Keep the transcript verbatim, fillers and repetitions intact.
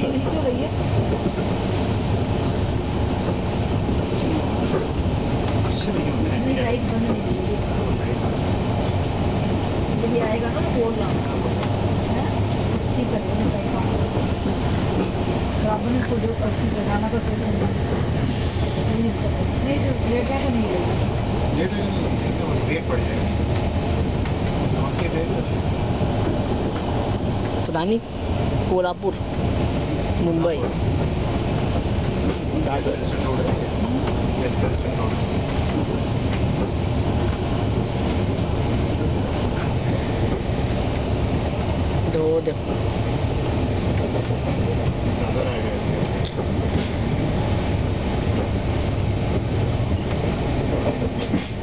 आएगा ना बोल रहा ठीक है आपने खुद लगाना तो सही नहीं जो लेट है तो नहीं लेगा लेट है रेट पड़ जाएगा राजधानी कोल्हापुर मुंबई दादर दो देखो दादर आ गया